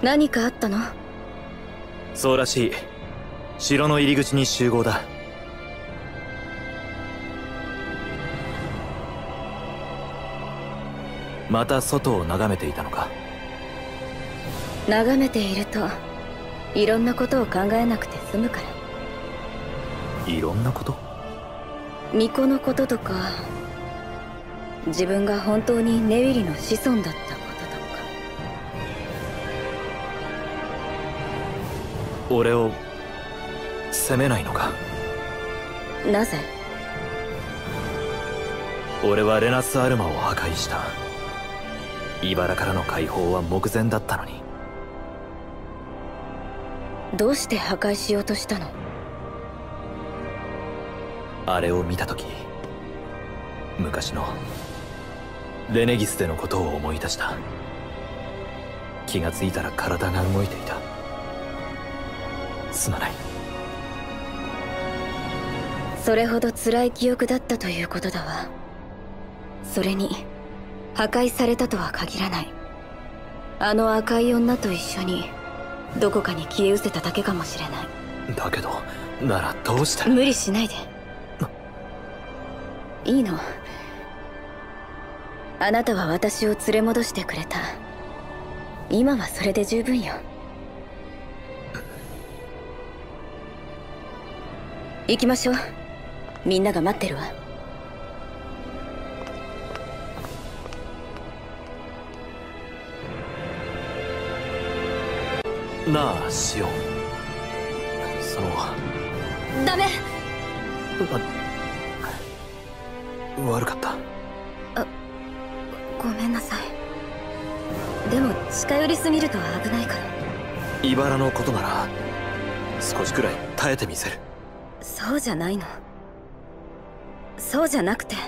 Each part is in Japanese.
何かあったの？ そうらしい。城の入り口に集合だ。また外を眺めていたのか？ 眺めているといろんなことを考えなくて済むから。 いろんなこと？ 巫女のこととか、自分が本当にネウィリの子孫だったこととか。 俺を責めないのか？ なぜ？ 俺はレナスアルマを破壊した。茨からの解放は目前だったのに。 どうして破壊しようとしたの？ あれを見た時、昔のレネギスでのことを思い出した。気がついたら体が動いていた。すまない。 それほど辛い記憶だったということだわ。それに破壊されたとは限らない。あの赤い女と一緒にどこかに消え失せただけかもしれない。 だけど、ならどうして？ 無理しないで。いいの。あなたは私を連れ戻してくれた。今はそれで十分よ。行きましょう。みんなが待ってるわ。 なあ、シオン。 ダメ。 悪かった。 ごめんなさい。でも近寄りすぎると危ないから。 茨のことなら少しくらい耐えてみせる。 そうじゃないの。そうじゃなくて。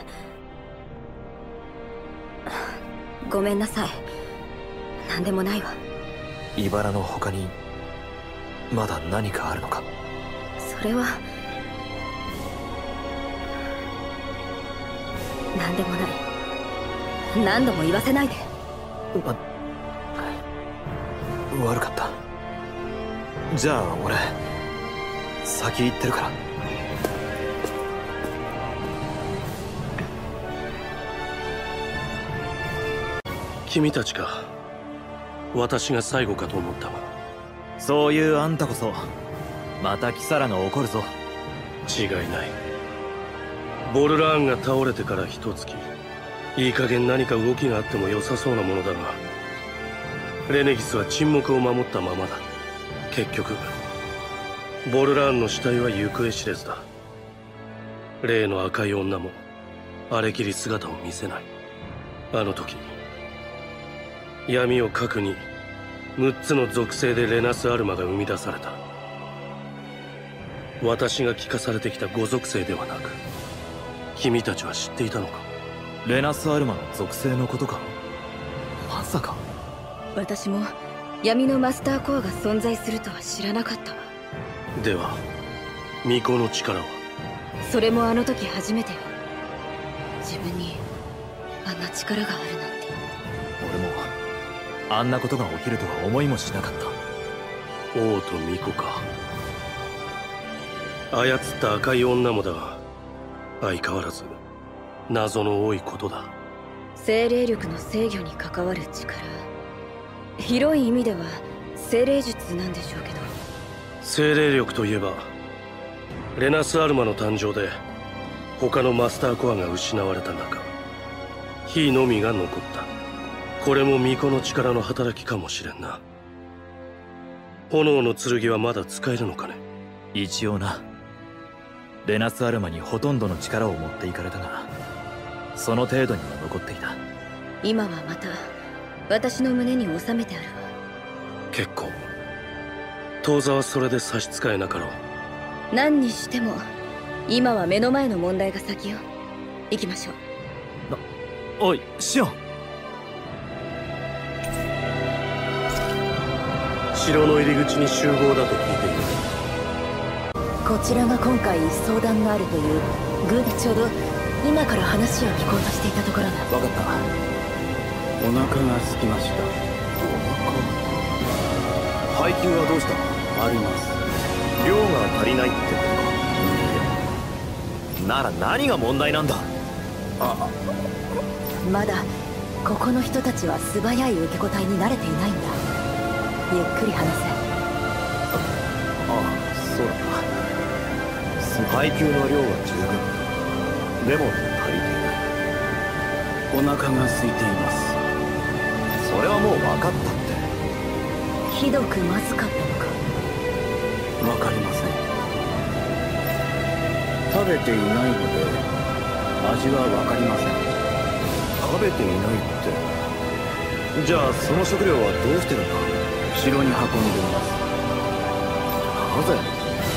ごめんなさい。何でもないわ。 茨の他にまだ何かあるのか？ それは何でもない。何度も言わせないで。 悪かった。じゃあ俺先行ってるから。 君たちか。私が最後かと思ったわ。 そういうあんたこそまたキサラが怒るぞ。 違いない。ボルラーンが倒れてから一月、いい加減何か動きがあっても良さそうなものだが、レネギスは沈黙を守ったままだ。結局ボルラーンの死体は行方知れずだ。例の赤い女もあれきり姿を見せない。あの時闇を核に6つの属性でレナスアルマが生み出された。私が聞かされてきた5属性ではなく、君たちは知っていたのか？ レナスアルマの属性のことか？まさか。 私も闇のマスターコアが存在するとは知らなかったわ。 では巫女の力は？ それもあの時初めてよ。自分にあんな力があるなんて。 俺もあんなことが起きるとは思いもしなかった。 王と巫女か。操った赤い女もだが、相変わらず謎の多いことだ。 精霊力の制御に関わる力。広い意味では精霊術なんでしょうけど。 精霊力といえばレナスアルマの誕生で他のマスターコアが失われた中、火のみが残った。これも巫女の力の働きかもしれんな。炎の剣はまだ使えるのかね？ 一応な。レナスアルマにほとんどの力を持っていかれたが、その程度には残っていた。 今はまた私の胸に収めてあるわ。 結構。当座はそれで差し支えなかろう。 何にしても今は目の前の問題が先よ。行きましょう。 おい、シオン。 城の入り口に集合だと聞いている。 こちらが今回相談があるというグーでちょうど今から話を聞こうとしていたところだ。 分かった。 お腹が空きました。 お腹？ 配給はどうした？ あります。 量が足りないってことか。なら何が問題なんだ？ まだここの人たちは素早い受け答えに慣れていないんだ。ゆっくり話せ。 そうだな。配給の量は十分。でも足りていない。 お腹が空いています。 それはもう分かったって。 ひどくまずかったのか？ わかりません。食べていないので味はわかりません。 食べていないって。じゃあその食料はどうしてるんだ？ 城に運んでいます。 なぜ？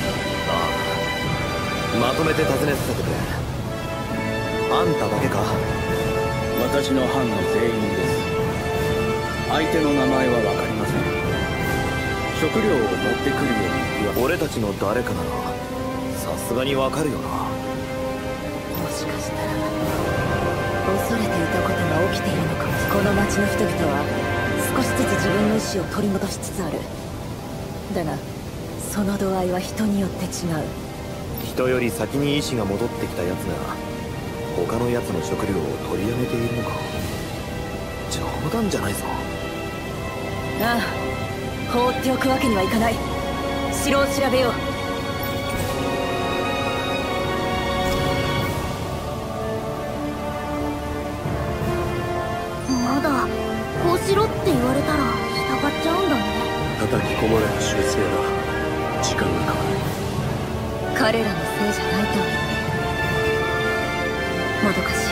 まとめて尋ねさせてくれ。あんただけか？ 私の班の全員です。相手の名前はわかりません。食料を持ってくるように言わ。 俺たちの誰かならさすがにわかるよな。 もしかしたら恐れていたことが起きているのかも。この町の人々は少しずつ自分の意志を取り戻しつつある。だがその度合いは人によって違う。 人より先に意志が戻ってきた奴が他の奴の食料を取り上げているのか。冗談じゃないぞ。 ああ、放っておくわけにはいかない。城を調べよう。 まだこうしろって言われたら従っちゃうんだね。 叩き込まれた修正だ。時間がかかる。 彼らのせいじゃないと思う。もどかしい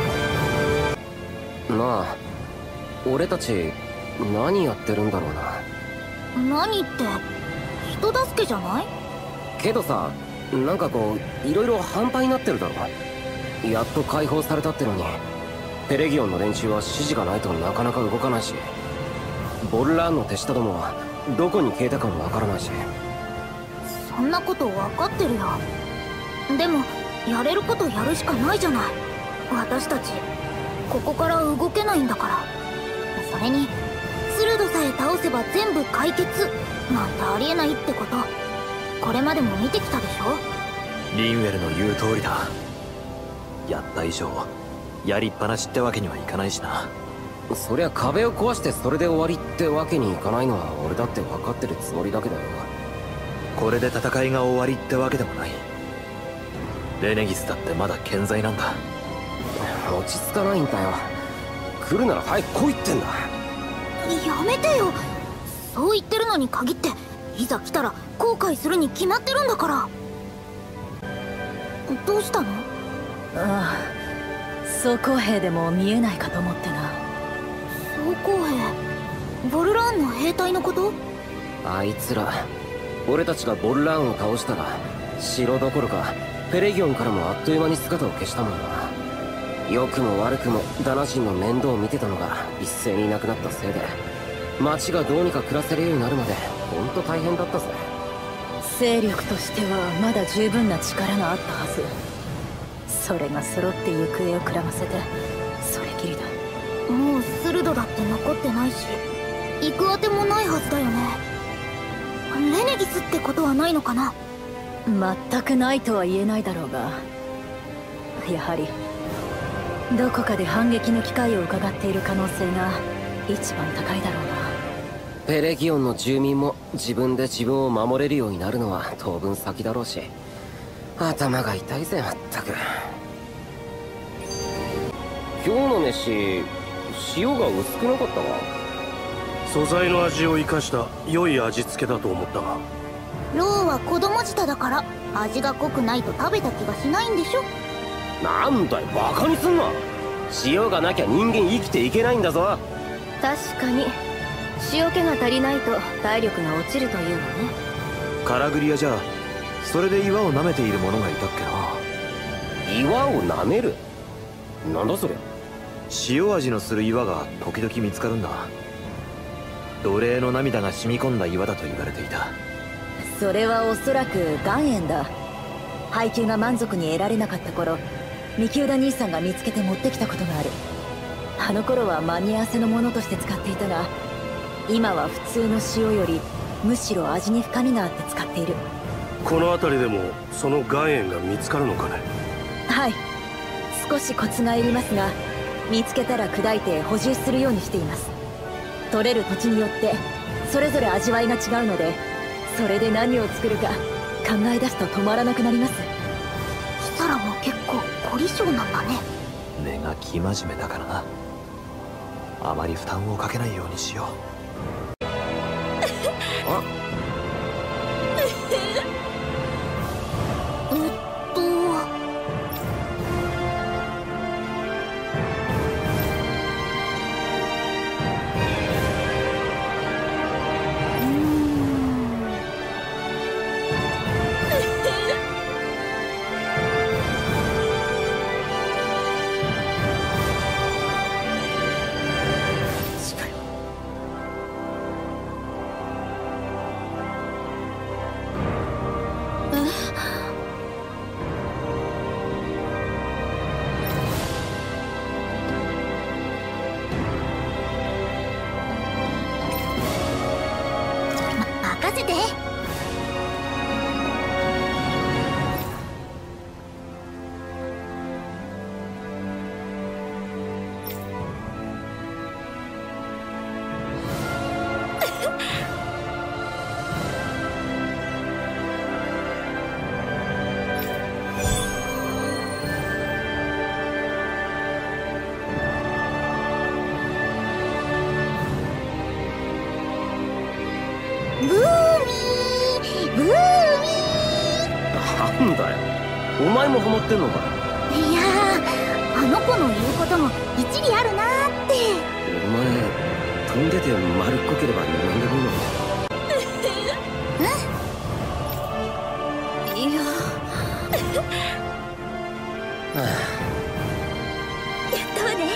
わね。 なあ、俺たち何やってるんだろうな。 何って人助けじゃない？ けどさ、なんかこういろいろ反対になってるだろ。やっと解放されたってのにペレギオンの連中は指示がないとなかなか動かないし、ボルラーンの手下どもはどこに消えたかもわからないし。 そんなこと分かってるよ。でもやれることやるしかないじゃない。私たちここから動けないんだから。それにスルドさえ倒せば全部解決なんてありえないってこと、これまでも見てきたでしょ。 リンウェルの言う通りだ。やった以上やりっぱなしってわけにはいかないしな。 そりゃ壁を壊してそれで終わりってわけにいかないのは俺だって分かってるつもりだけどよ。 これで戦いが終わりってわけでもない。レネギスだってまだ健在なんだ。 落ち着かないんだよ。来るなら早く来いってんだ。 やめてよ。そう言ってるのに限っていざ来たら後悔するに決まってるんだから。どうしたの？ ああ、装甲兵でも見えないかと思ってな。 装甲兵？ボルラーンの兵隊のこと？ あいつら俺たちがボルラーンを倒したら城どころかペレギオンからもあっという間に姿を消したもんな。良くも悪くもダナ人の面倒を見てたのが一斉にいなくなったせいで町がどうにか暮らせるようになるまでほんと大変だったぜ。 勢力としてはまだ十分な力があったはず。それが揃って行方をくらませてそれきりだ。 もうスルドだって残ってないし行くあてもないはずだよね。レネギスってことはないのかな？ 全くないとは言えないだろうが、やはりどこかで反撃の機会を伺っている可能性が一番高いだろうな。 ペレギオンの住民も自分で自分を守れるようになるのは当分先だろうし、頭が痛いぜまったく。今日の飯塩が薄くなかったわ。 素材の味を生かした良い味付けだと思ったが。 ローは子供舌だから味が濃くないと食べた気がしないんでしょ。 なんだよバカにすんな。塩がなきゃ人間生きていけないんだぞ。 確かに塩気が足りないと体力が落ちるというのね。 カラグリアじゃそれで岩を舐めている者がいたっけな。 岩を舐める？なんだそりゃ。 塩味のする岩が時々見つかるんだ。奴隷の涙が染み込んだ岩だと言われていた。 それはおそらく岩塩だ。配給が満足に得られなかった頃、ミキウダ兄さんが見つけて持ってきたことがある。あの頃は間に合わせのものとして使っていたが、今は普通の塩よりむしろ味に深みがあって使っている。 この辺りでもその岩塩が見つかるのかね。 はい、少しコツがいりますが、見つけたら砕いて補充するようにしています。取れる土地によってそれぞれ味わいが違うので、それで何を作るか考え出すと止まらなくなります。 キサラも結構凝り性なんだね。 根が生真面目だからな。あまり負担をかけないようにしよう。 あ、 任せて。 なんだよ、お前もハマってんのか。 いやー、あの子の言うことも一理あるなーって。 お前飛んでて丸っこければ何でもいいのか。 いやはやったわね。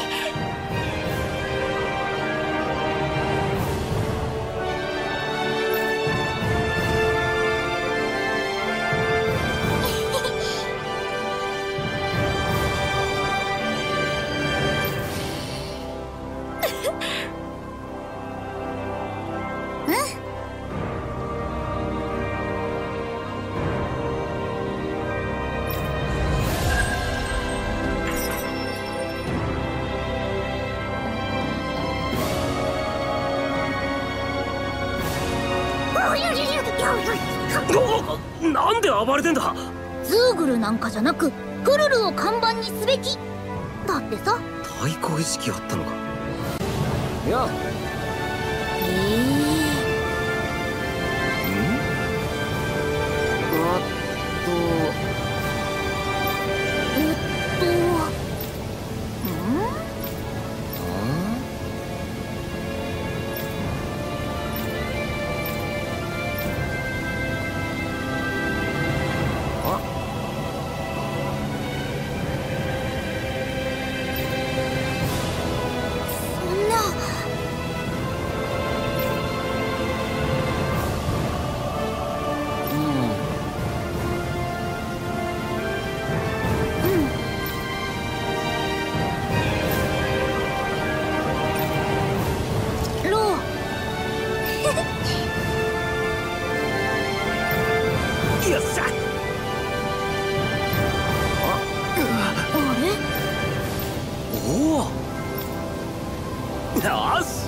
なんで暴れてんだ。 ズーグルなんかじゃなくクルルを看板にすべきだってさ。 対抗意識あったのか。いや、 よっしゃ。 おお、 よし。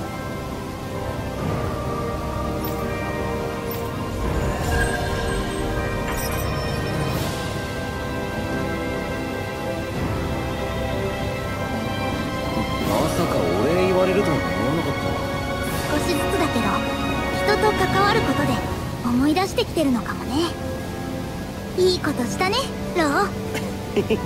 まさかお礼言われるとは思わなかったな。 少しずつだけど人と関わることで思い出してきてるのかもね。いいことしたね、ロー。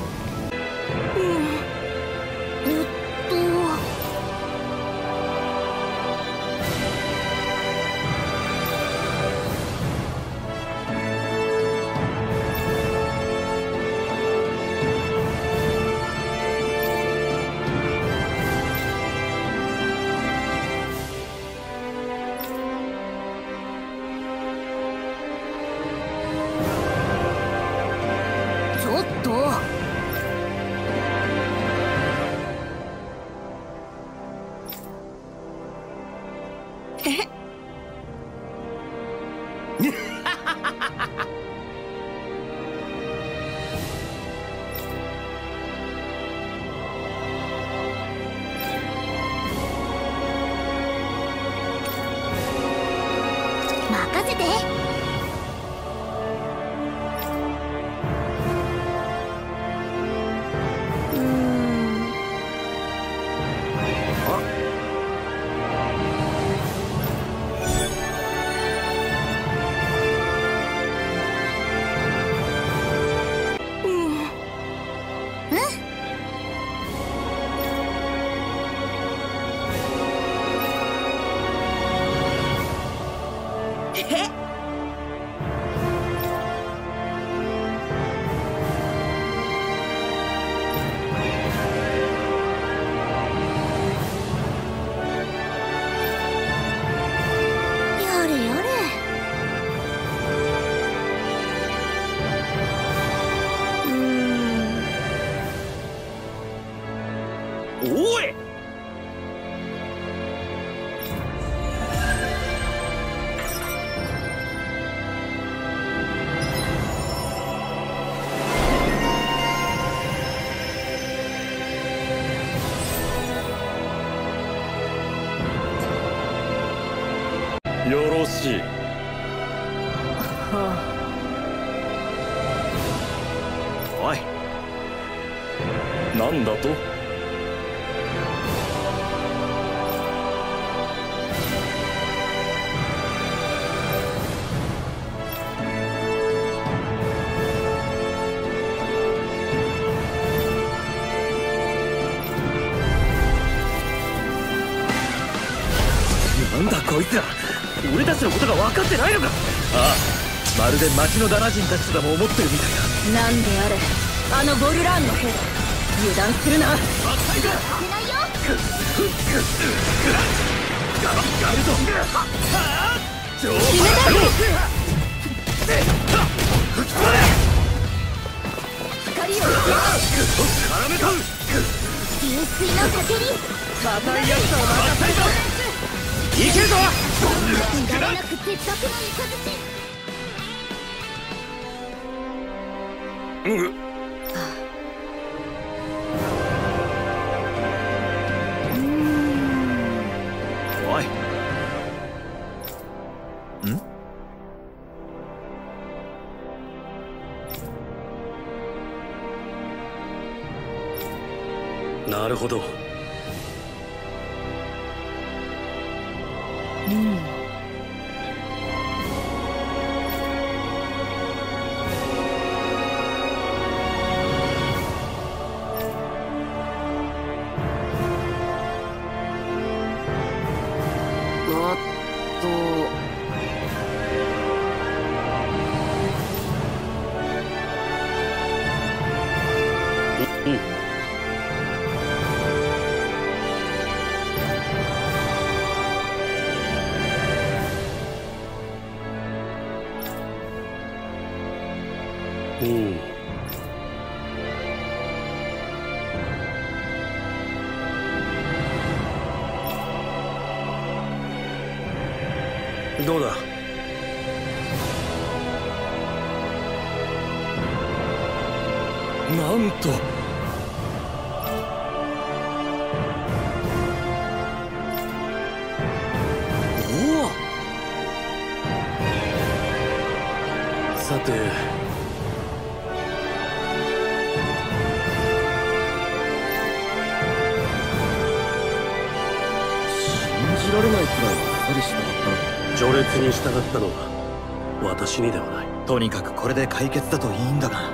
任せて。 おい！よろしい。おい、なんだと？なんだこいつら、俺たちのことが分かってないのか。ああ、まるで町のダナ人たちとでも思ってるみたいだ。 なんであれ、あのボルラーンの兵だ。油断するな。 いないよ。 やるぞ。 決めたい。光を絡めた。 流水の叫び。 硬いやつを任せた。 いけるぞ。 無駄なく鉄卓のおい。 なるほど。どうだ。 なんと。おお。 さて、 信じられないくらいあっさりしなかったの。 序列に従ったのは私にではない。 とにかくこれで解決だといいんだが。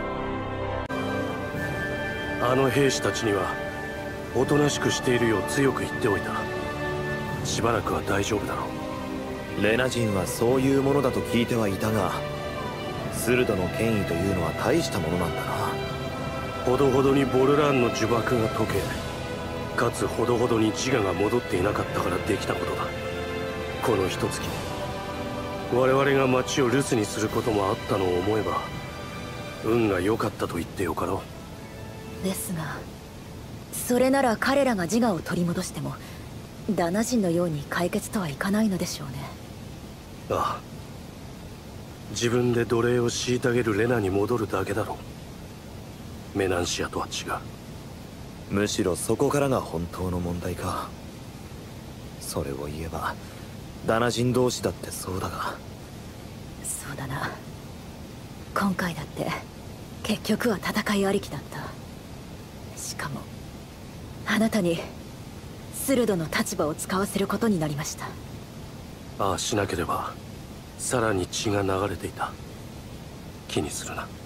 あの兵士たちにはおとなしくしているよう強く言っておいた。しばらくは大丈夫だろう。レナ人はそういうものだと聞いてはいたが、スルドの権威というのは大したものなんだな。 ほどほどにボルラーンの呪縛が解け、かつほどほどに自我が戻っていなかったからできたことだ。この一月我々が町を留守にすることもあったのを思えば、運が良かったと言ってよかろう。ですが、それなら彼らが自我を取り戻してもダナ人のように解決とはいかないのでしょうね。 ああ、 自分で奴隷を虐げるレナに戻るだけだろう。メナンシアとは違う。 むしろそこからが本当の問題か。それを言えばダナ人同士だってそうだが。 そうだな。今回だって結局は戦いありきだった。しかもあなたにスルドの立場を使わせることになりました。 ああしなければさらに血が流れていた。気にするな。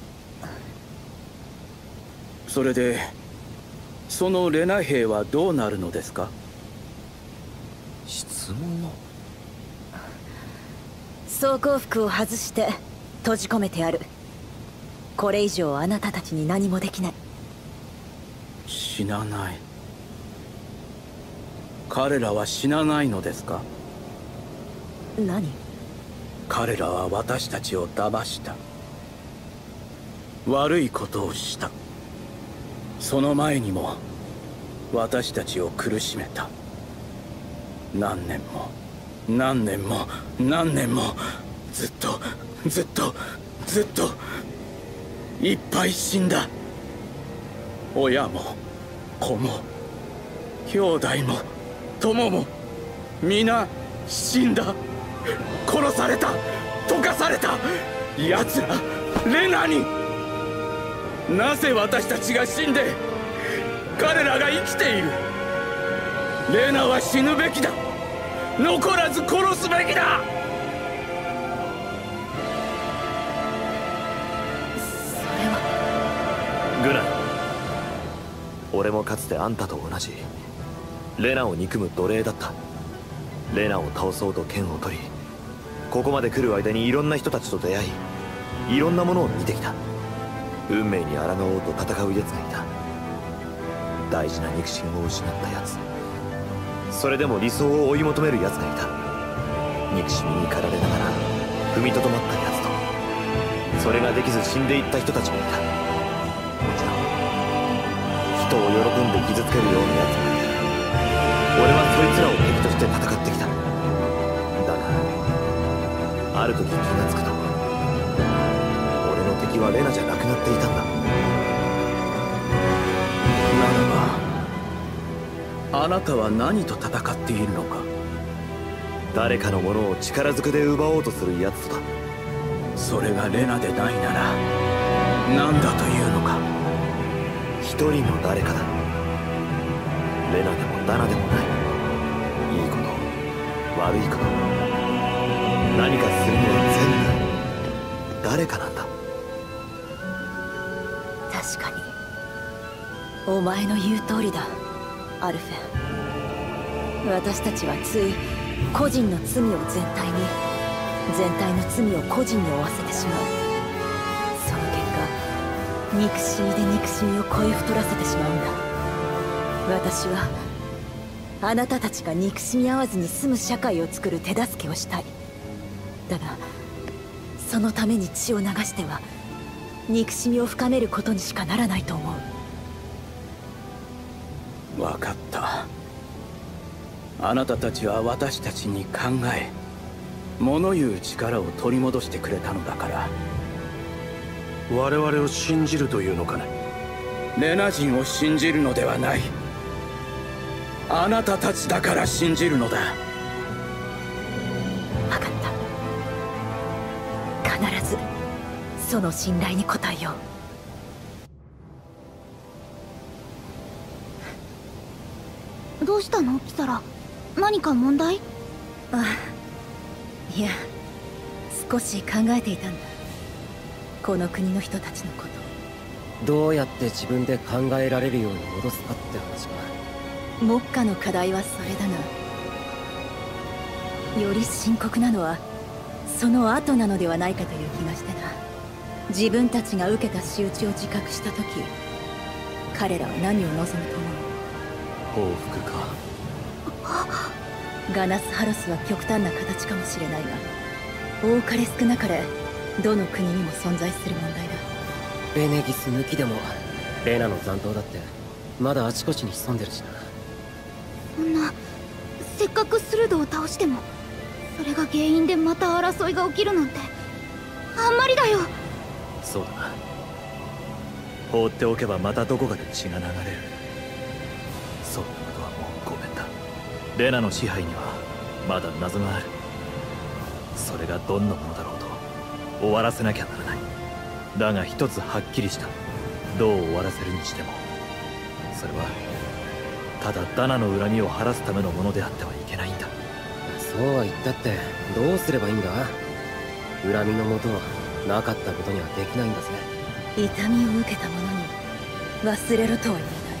それでそのレナ兵はどうなるのですか？ 質問を。 装甲服を外して閉じ込めてやる。これ以上あなたたちに何もできない。 死なない。彼らは死なないのですか？ 何？ 彼らは私たちを騙した。悪いことをした。その前にも私たちを苦しめた。何年も何年も何年もずっとずっとずっといっぱい死んだ。親も子も兄弟も友も皆死んだ。殺された。溶かされた。奴らレナに。なぜ私たちが死んで彼らが生きている？レナは死ぬべきだ。残らず殺すべきだ。 それはグラン、俺もかつてあんたと同じレナを憎む奴隷だった。レナを倒そうと剣を取り、ここまで来る間にいろんな人たちと出会い、いろんなものを見てきた。運命に抗おうと戦う奴がいた。大事な肉親を失った奴、それでも理想を追い求める奴がいた。憎しみに駆られながら踏みとどまった奴と、それができず死んでいった人たちもいた。もちろん人を喜んで傷つけるような奴もいた。俺はそいつらを敵として戦ってきた。だがある時気がつくと、俺の敵はレナじゃなくなっていたんだ。 ならばあなたは何と戦っているのか？ 誰かのものを力ずくで奪おうとする奴とだ。 それがレナでないなら何だというのか？ 一人の誰かだ。レナでもダナでもない。いいこと悪いこと、何かするのは全部誰かなんだ。 確かにお前の言う通りだ、アルフェン。私たちはつい個人の罪を全体に、全体の罪を個人に負わせてしまう。その結果憎しみで憎しみを超え太らせてしまうんだ。私はあなたたちが憎しみ合わずに済む社会を作る手助けをしたい。だがそのために血を流しては憎しみを深めることにしかならないと思う。 分かった。あなたたちは私たちに考え、物言う力を取り戻してくれたのだから。 我々を信じるというのかね？ レナ人を信じるのではない。あなたたちだから信じるのだ。 分かった。必ずその信頼に応えよどうしたのキサラ？何か問題？ ああ、いや、少し考えていたんだ。この国の人たちのこと。 どうやって自分で考えられるように戻すかって話か。 目下の課題はそれだな。より深刻なのはその後なのではないかという気がしてな。自分たちが受けた仕打ちを自覚した時、彼らは何を望むと思う？ 報復か。 ガナスハロスは極端な形かもしれないが、多かれ少なかれどの国にも存在する問題だ。 ベネギス抜きでもレナの残党だってまだあちこちに潜んでるしな。 そんな、せっかくスルドを倒してもそれが原因でまた争いが起きるなんてあんまりだよ。 そうだな。放っておけばまたどこかで血が流れる。そんなことはもうごめんだ。レナの支配にはまだ謎がある。それがどんなものだろうと終わらせなきゃならない。だが一つはっきりした。どう終わらせるにしてもそれはただダナの恨みを晴らすためのものであってはいけないんだ。 そうは言ったってどうすればいいんだ。恨みのもとはなかったことにはできないんだぜ。 痛みを受けた者に忘れろとは言えない。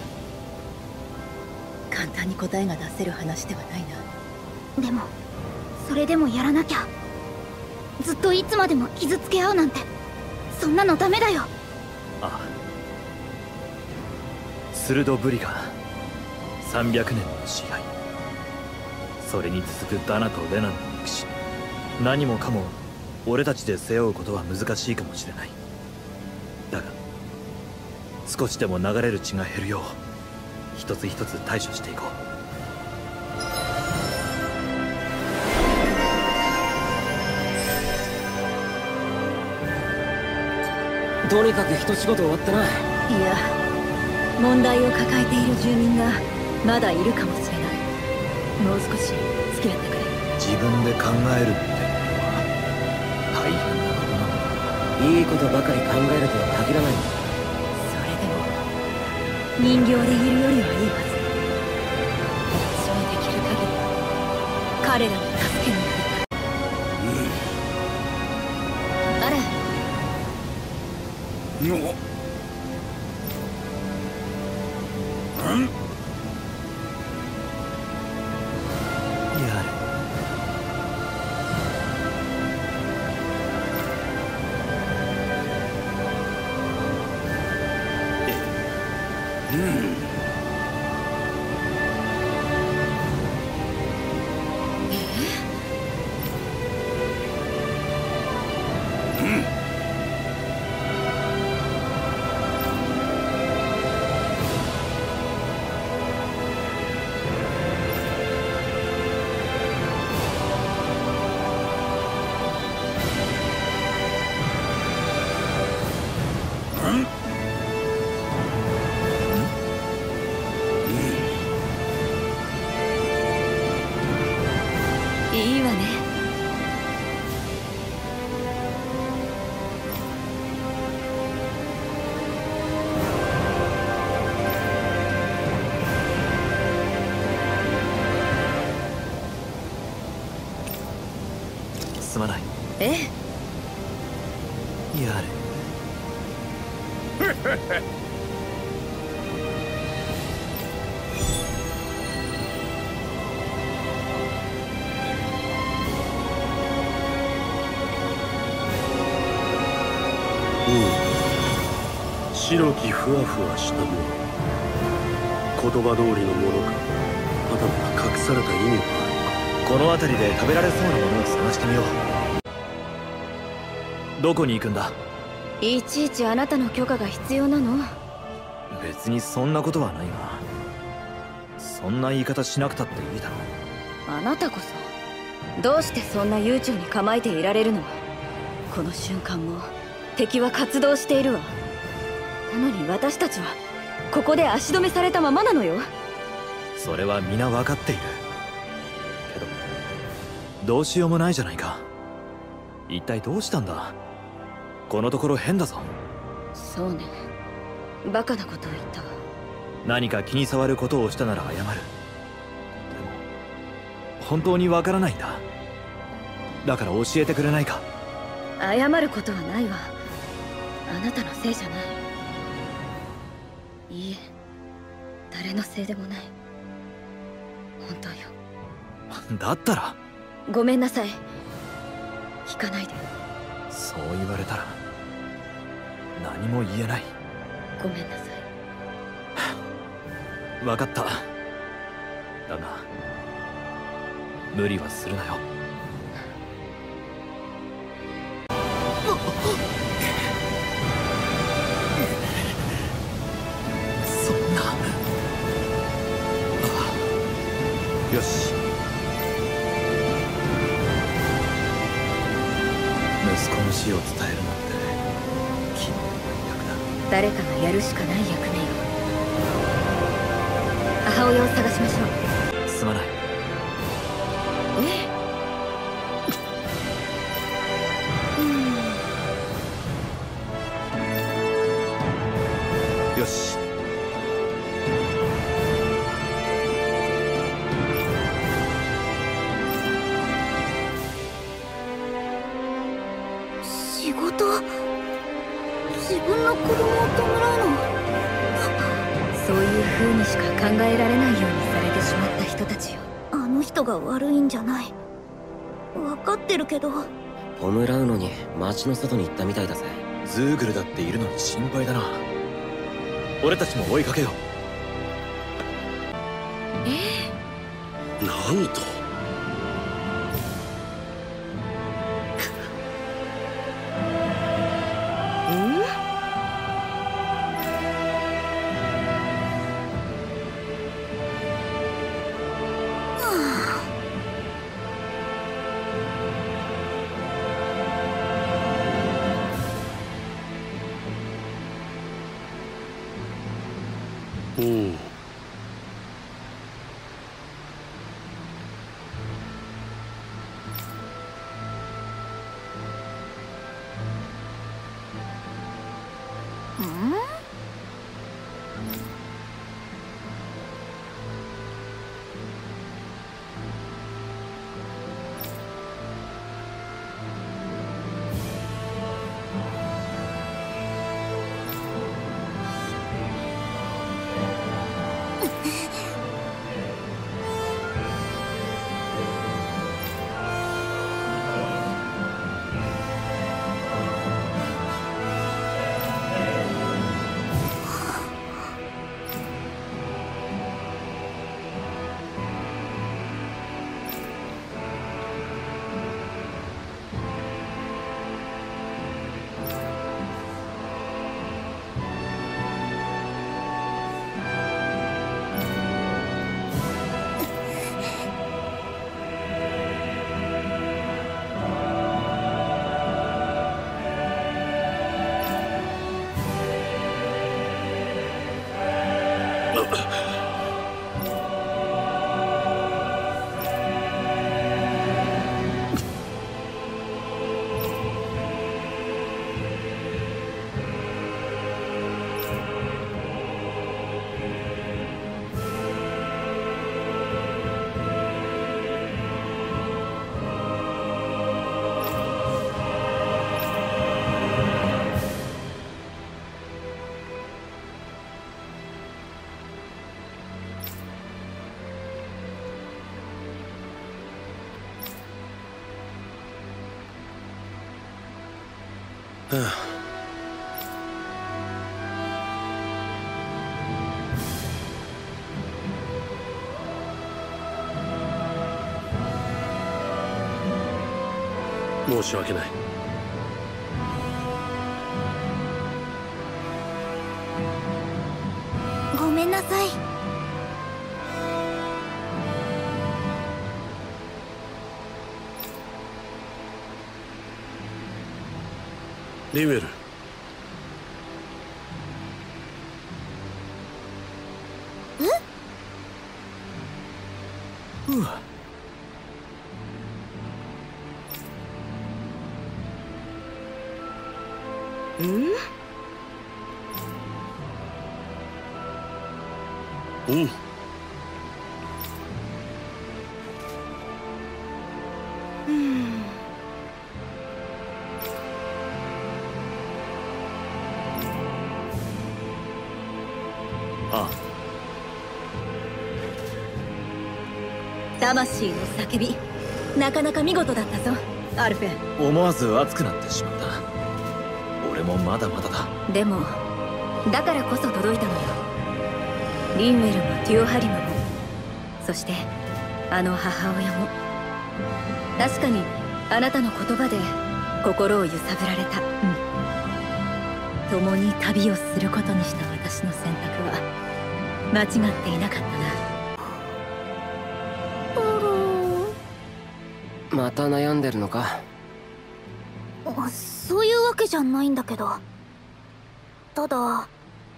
簡単に答えが出せる話ではないな。 でもそれでもやらなきゃ。ずっといつまでも傷つけ合うなんてそんなのダメだよ。 ああ、スルドブリガー300年の支配、それに続くダナとレナの憎しみ、何もかも俺たちで背負うことは難しいかもしれない。だが少しでも流れる血が減るよう一つ一つ対処していこう。 とにかく一仕事終わったな。 いや、問題を抱えている住民がまだいるかもしれない。もう少し付き合ってくれ。 自分で考えるってのは大変なことなのだ。 いいことばかり考えるとは限らないんだ。 それでも人形でいるよりはいいはず。私にできる限り彼らの助けになりたい。あれやれ。 いいわね。 すまない。 ええ。 やれ。 白きふわふわしたもの、言葉通りのものか、はたまた隠された意味がある。 この辺りで食べられそうなものを探してみよう。どこに行くんだ。 いちいちあなたの許可が必要なの？ 別にそんなことはないが、そんな言い方しなくたっていいだろう。 あなたこそどうしてそんな悠長に構えていられるの？この瞬間も敵は活動しているわ。なのに私たちはここで足止めされたままなのよ。 それは皆分かっているけど、どうしようもないじゃないか。一体どうしたんだ。このところ変だぞ。 そうね、バカなことを言ったわ。 何か気に障ることをしたなら謝る。でも本当にわからないんだ。だから教えてくれないか。 謝ることはないわ。あなたのせいじゃない。いいえ、誰のせいでもない。本当よ。 だったらごめんなさい。聞かないで。 そう言われたら何も言えない。 ごめんなさい。 分かった。だが無理はするなよ。そんな。よし。 息子の死を伝えるなんて君の役だ。 誰かがやるしかない役目よ。母親を探しましょう。 すまない。よし。 仕事、自分の子供を弔うの。 そういう風にしか考えられないようにされてしまった人たちよ。 あの人が悪いんじゃない。分かってるけど。 弔うのに町の外に行ったみたいだぜ。 ズーグルだっているのに心配だな。俺たちも追いかけよう。 なんと。うん。はあ。申し訳ない。 ごめんなさい。 リンウェル。うん。 ああ。 魂の叫び、なかなか見事だったぞ、アルフェン。 思わず熱くなってしまった。俺もまだまだだ。 でもだからこそ届いたのよ。リンウェルもデュオハリムも、そしてあの母親も。確かにあなたの言葉で心を揺さぶられた。 共に旅をすることにした私の選択は間違っていなかったな。 また悩んでるのか。 そういうわけじゃないんだけど、ただ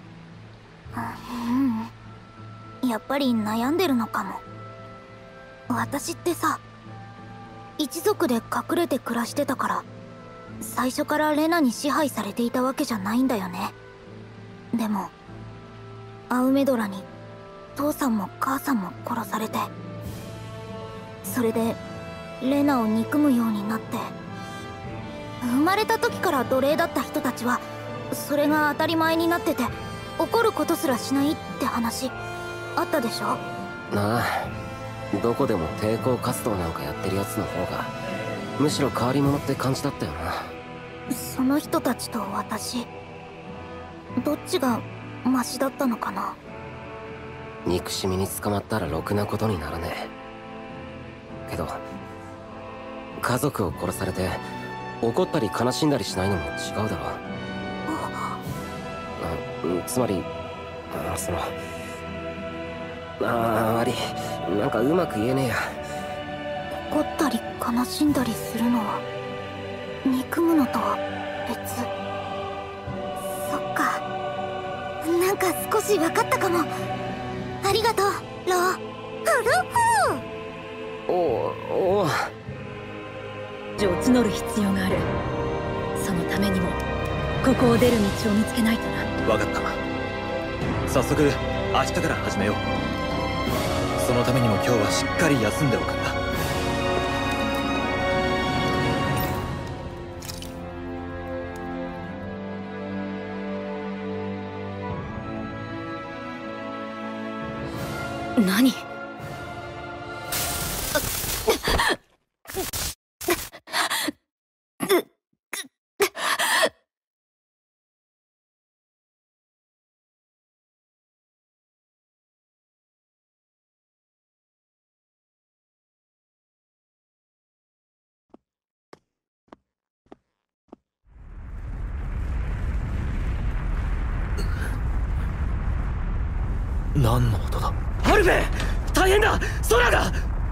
やっぱり悩んでるのかも。私ってさ、一族で隠れて暮らしてたから、最初からレナに支配されていたわけじゃないんだよね。でもアウメドラに父さんも母さんも殺されて、それでレナを憎むようになって、生まれた時から奴隷だった人たちはそれが当たり前になってて、怒ることすらしないって話あったでしょ。 なあ、どこでも抵抗活動なんかやってるやつの方がむしろ変わり者って感じだったよな。 その人たちと私、どっちがマシだったのかな。 憎しみに捕まったらろくなことにならねえけど、家族を殺されて怒ったり悲しんだりしないのも違うだろう。つまり悪い、なんかうまく言えねえや。 怒ったり悲しんだりするのは憎むのとは別。そっか、なんか少し分かったかも。ありがとうロー。フルフー。 おうを募る必要がある。そのためにもここを出る道を見つけないとな。 分かった。早速明日から始めよう。そのためにも今日はしっかり休んでおくんだ。 何？ 何の音だ？ アルベ、大変だ、空が。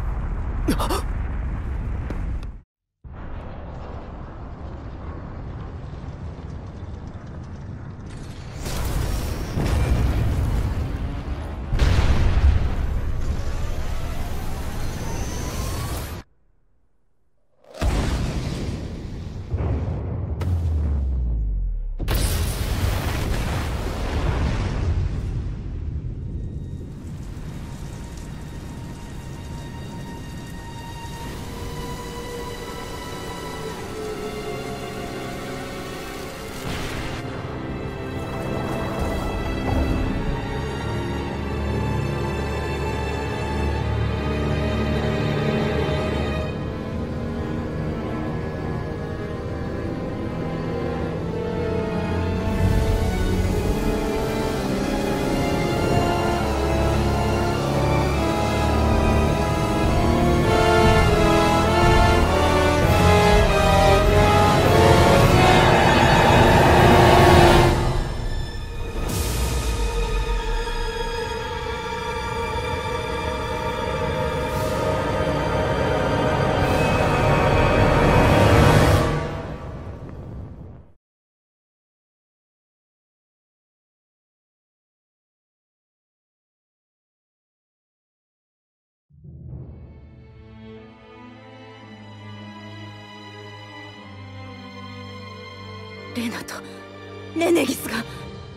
レナとレネギスが。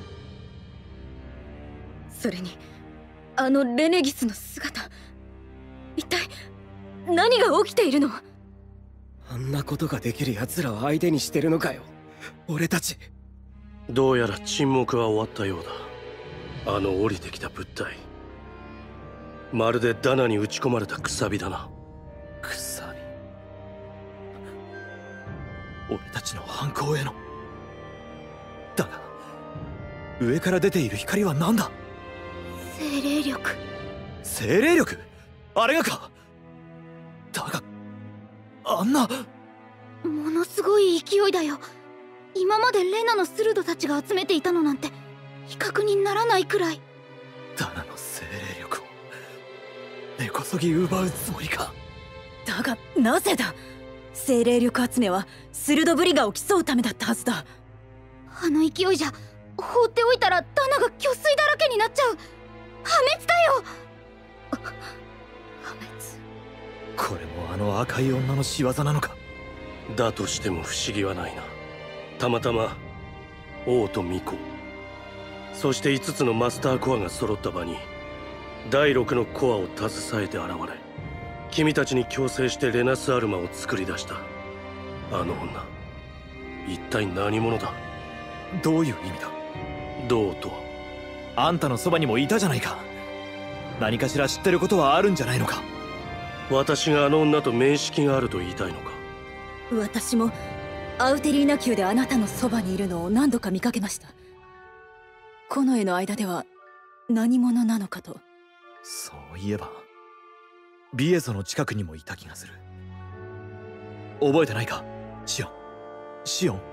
それにあのレネギスの姿、一体何が起きているの？ あんなことができる奴らを相手にしてるのかよ、俺たち。 どうやら沈黙は終わったようだ。あの降りてきた物体、まるでダナに打ち込まれたくさびだな。 くさび。俺たちの犯行への。だが上から出ている光は何だ？ 精霊力。 精霊力？あれがか？だがあんな。 ものすごい勢いだよ。今までレナのスルドたちが集めていたのなんて比較にならないくらい。 ダナの精霊力を根こそぎ奪うつもりか？ だがなぜだ？ 精霊力集めは鋭ぶりが起きそうためだったはずだ。 あの勢いじゃ放っておいたらダナが虚水だらけになっちゃう。破滅だよ。 破滅。 これもあの赤い女の仕業なのか。 だとしても不思議はないな。たまたま王と巫女、そして5つのマスターコアが揃った場に第6のコアを携えて現れ、君たちに強制してレナスアルマを作り出した。あの女、一体何者だ。 どういう意味だ。 どうとは。 あんたのそばにもいたじゃないか。何かしら知ってることはあるんじゃないのか。 私があの女と面識があると言いたいのか。 私もアウテリーナ宮であなたのそばにいるのを何度か見かけました。近衛の間では何者なのかと。 そういえばビエゾの近くにもいた気がする。覚えてないか、シオン。シオン。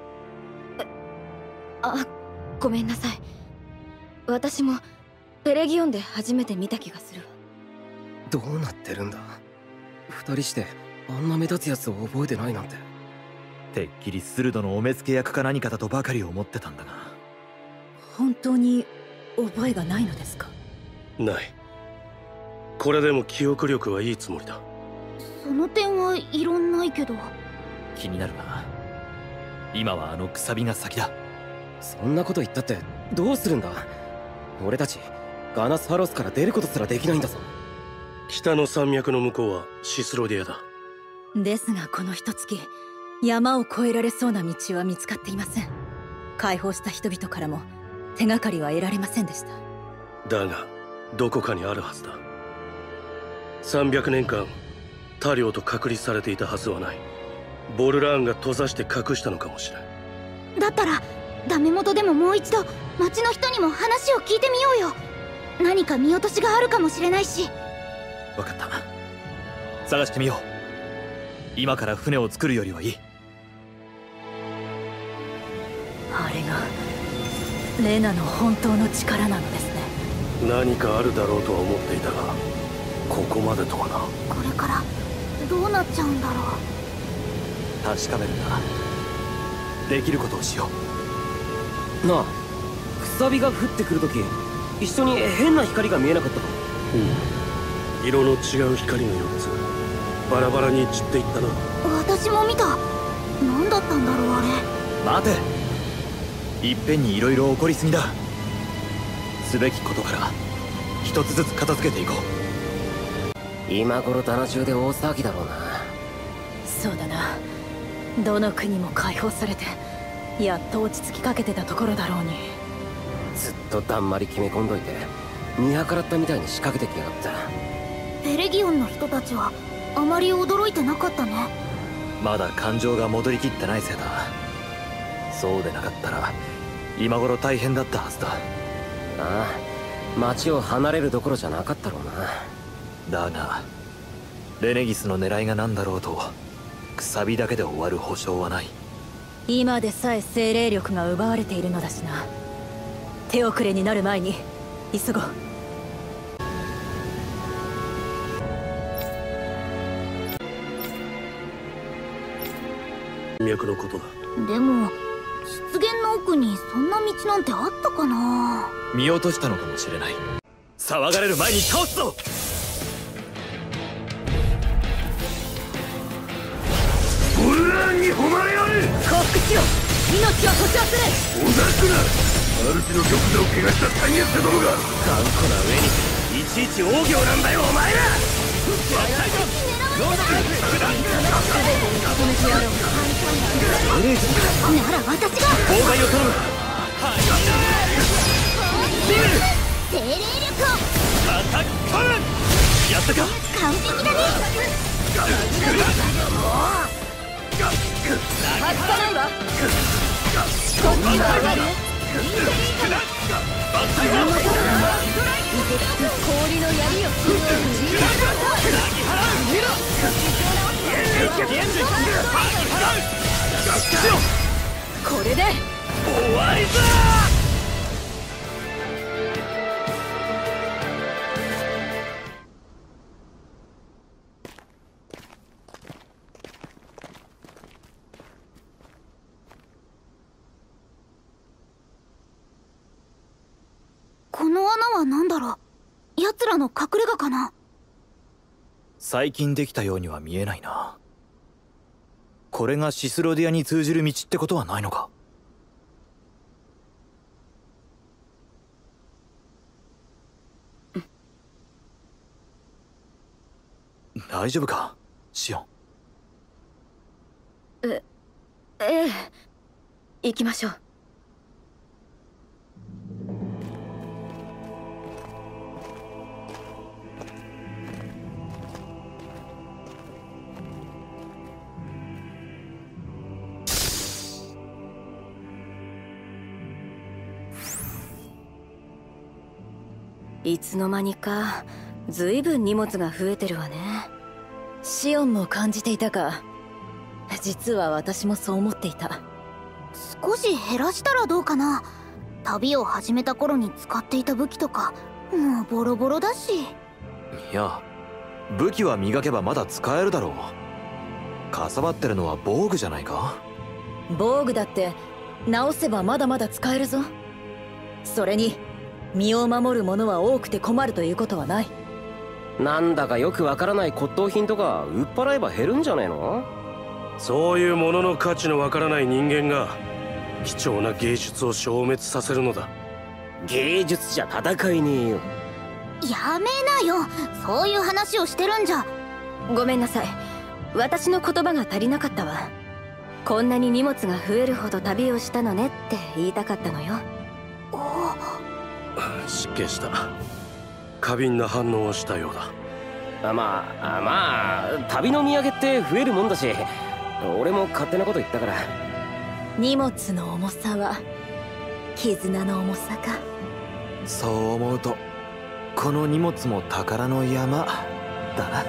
あ、ごめんなさい。私もペレギオンで初めて見た気がするわ。 どうなってるんだ。二人してあんな目立つやつを覚えてないなんて。 てっきりスルドのお目付け役か何かだとばかり思ってたんだが。 本当に覚えがないのですか。 ない。これでも記憶力はいいつもりだ。 その点は異論ないけど。 気になるが、今はあのくさびが先だ。 そんなこと言ったってどうするんだ。俺たちガナスハロスから出ることすらできないんだぞ。 北の山脈の向こうはシスロディアだ。 ですがこの一月、山を越えられそうな道は見つかっていません。解放した人々からも手がかりは得られませんでした。 だがどこかにあるはずだ。300年間他領と隔離されていたはずはない。ボルラーンが閉ざして隠したのかもしれん。 だったらダメ元でももう一度町の人にも話を聞いてみようよ。何か見落としがあるかもしれないし。 分かった。探してみよう。今から船を作るよりはいい。 あれがレナの本当の力なのですね。 何かあるだろうとは思っていたが、ここまでとはな。 これからどうなっちゃうんだろう。 確かめるんだ。できることをしよなあ、くさびが降ってくるとき一緒に変な光が見えなかったか。 うん、色の違う光が4つバラバラに散っていったな。 私も見た。何だったんだろうあれ。 う。待て。いっぺんにいろいろ起こりすぎだ。すべきことから一つずつ片付けていこう。 今頃ダナ中で大騒ぎだろうな。 そうだな。どの国も解放されてやっと落ち着きかけてたところだろうに。 ずっとだんまり決め込んどいて見計らったみたいに仕掛けてきやがった。 ペレギオンの人たちはあまり驚いてなかったね。 まだ感情が戻りきってないせいだ。そうでなかったら今頃大変だったはずだ。 ああ、町を離れるどころじゃなかったろうな。 だがレネギスの狙いが何だろうとくさびだけで終わる保証はない。 今でさえ精霊力が奪われているのだしな。手遅れになる前に急ごう。 脈のことだ。 でも湿原の奥にそんな道なんてあったかな。 見落としたのかもしれない。騒がれる前に倒すぞ。 ボルラーンに誉れあれ。 降伏しよう。命は保証する。 おざくな。主の玉座を怪我した大月殿が頑固な上にいちいち大行なんだよお前ら。 なら私が妨害を頼む。 精霊力をアタックやったか。 完璧だね。 外さないわ。こっちは上がる。氷の槍をこれで終わりだ。 穴は何だろう。奴らの隠れ家かな。 最近できたようには見えないな。これがシスロディアに通じる道ってことはないのか。大丈夫かシオン。 ええ行きましょう。いつの間にかずいぶん荷物が増えてるわね。 シオンも感じていたか。実は私もそう思っていた。 少し減らしたらどうかな。旅を始めた頃に使っていた武器とかもうボロボロだし。 いや、武器は磨けばまだ使えるだろう。かさばってるのは防具じゃないか。 防具だって直せばまだまだ使えるぞ。それに身を守るものは多くて困るということはない。 なんだかよくわからない骨董品とか売っ払えば減るんじゃねえの。 そういうものの価値のわからない人間が貴重な芸術を消滅させるのだ。 芸術じゃ戦いねえよ。 やめなよ、そういう話をしてるんじゃ。 ごめんなさい、私の言葉が足りなかったわ。こんなに荷物が増えるほど旅をしたのねって言いたかったのよ。 失敬した。過敏な反応をしたようだ。 まあ旅の土産って増えるもんだし、俺も勝手なこと言ったから。 荷物の重さは絆の重さか。 そう思うとこの荷物も宝の山だな。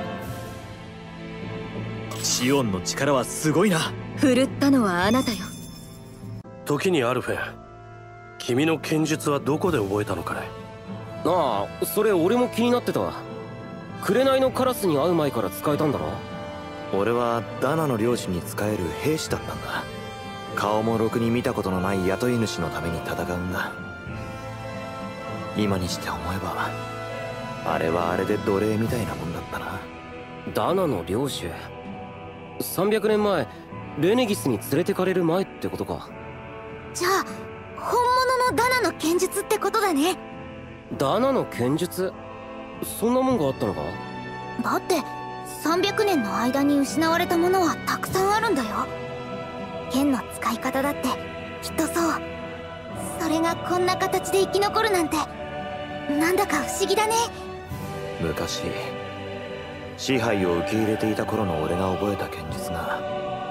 シオンの力はすごいな。 振るったのはあなたよ。 時にアルフェン、君の剣術はどこで覚えたのかね。 ああ、それ俺も気になってた。紅のカラスに会う前から使えたんだろ。 俺はダナの領主に仕える兵士だったんだ。顔もろくに見たことのない雇い主のために戦うんだ。今にして思えばあれはあれで奴隷みたいなもんだったな。 ダナの領主、300年前レネギスに連れてかれる前ってことか。 じゃあ本物のダナの剣術ってことだね。 ダナの剣術、そんなもんがあったのか。 だって300年の間に失われたものはたくさんあるんだよ。剣の使い方だってきっとそう。それがこんな形で生き残るなんてなんだか不思議だね。 昔支配を受け入れていた頃の俺が覚えた剣術が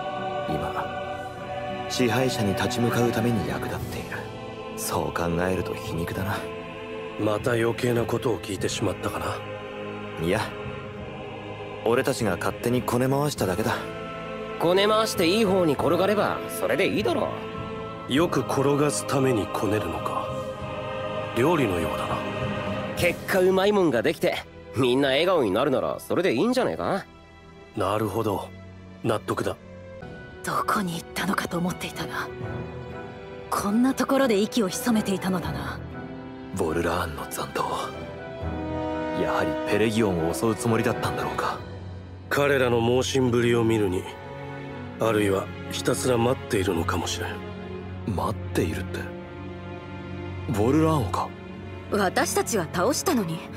今支配者に立ち向かうために役立っている。そう考えると皮肉だな。 また余計なことを聞いてしまったかな。 いや、俺たちが勝手にこね回しただけだ。 こね回していい方に転がればそれでいいだろう。よく転がすためにこねるのか。料理のようだな。 結果うまいもんができてみんな笑顔になるならそれでいいんじゃねえか。 なるほど、納得だ。 どこに行ったのかと思っていたが、こんなところで息を潜めていたのだな。 ボルラーンの残党、やはりペレギオンを襲うつもりだったんだろうか。 彼らの猛進ぶりを見るに、あるいはひたすら待っているのかもしれん。 待っているってボルラーンをか。 私たちが倒したのに。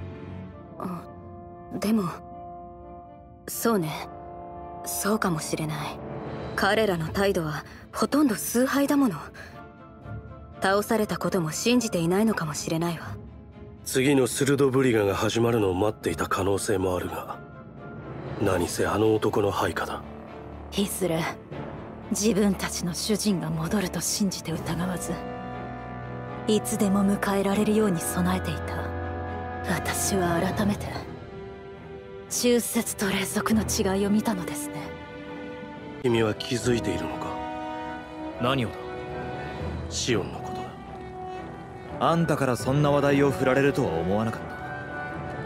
でもそうね、そうかもしれない。彼らの態度はほとんど崇拝だもの。倒されたことも信じていないのかもしれないわ。 次のスルドブリガが始まるのを待っていた可能性もあるが、何せあの男の配下だ。 いずれ自分たちの主人が戻ると信じて疑わず、いつでも迎えられるように備えていた。私は改めて忠節と霊俗の違いを見たのですね。 君は気づいているのか。 何をだ。 シオンのことだ。 あんたからそんな話題を振られるとは思わなかった。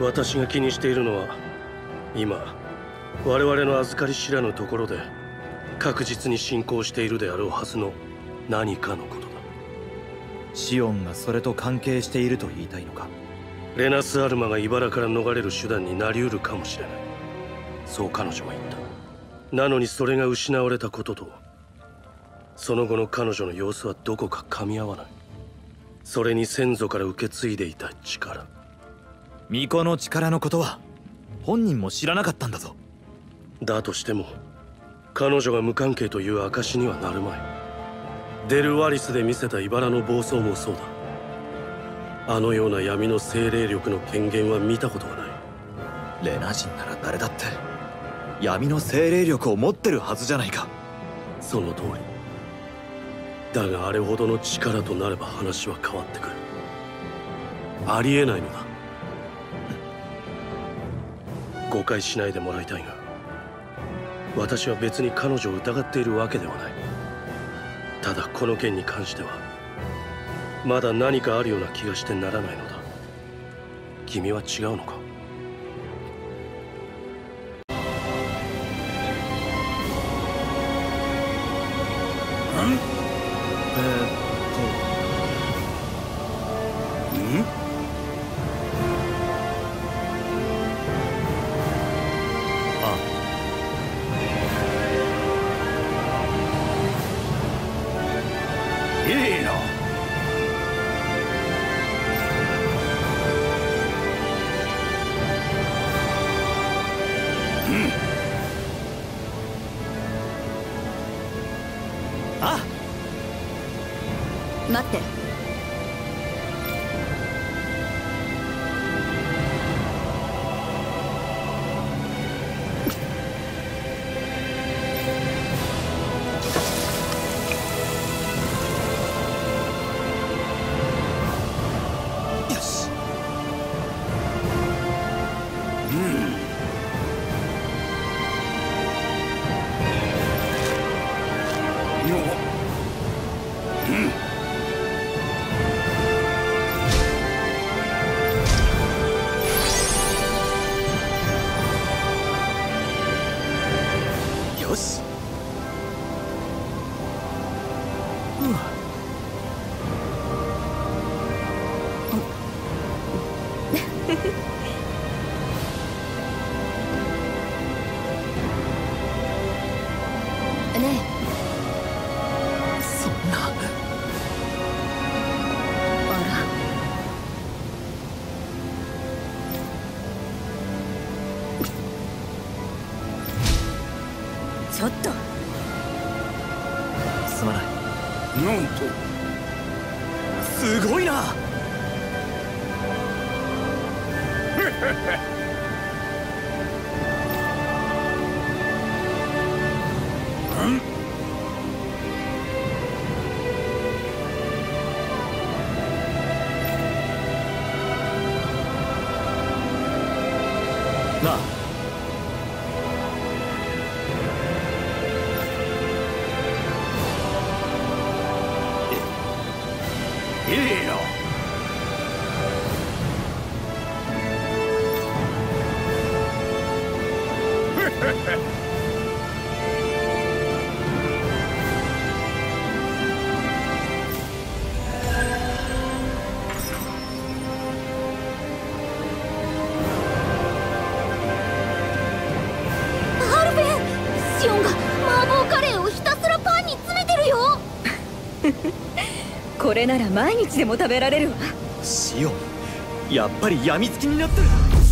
私が気にしているのは、今我々の預かり知らぬところで確実に進行しているであろうはずの何かのことだ。 シオンがそれと関係していると言いたいのか。 レナス・アルマが茨から逃れる手段になりうるかもしれない、そう彼女は言った。なのにそれが失われたこととその後の彼女の様子はどこか噛み合わない。それに先祖から受け継いでいた力、 巫女の力のことは本人も知らなかったんだぞ。 だとしても彼女が無関係という証にはなるまい。デルワリスで見せた茨の暴走もそうだ。あのような闇の精霊力の権限は見たことがない。 レナ人なら誰だって闇の精霊力を持ってるはずじゃないか。 その通りだが、あれほどの力となれば話は変わってくる。ありえないのだ。誤解しないでもらいたいが、私は別に彼女を疑っているわけではない。ただこの件に関してはまだ何かあるような気がしてならないのだ。君は違うのか？ 待って。 よし。よし。 ねえ、 そんな。 あら、 ちょっと。 すまない。 なんとすごいな。なあ、 いいな。 アルベン、シオンが麻婆カレーをひたすらパンに詰めてるよ。 これなら毎日でも食べられるわ。 シオン、やっぱり病みつきになってる。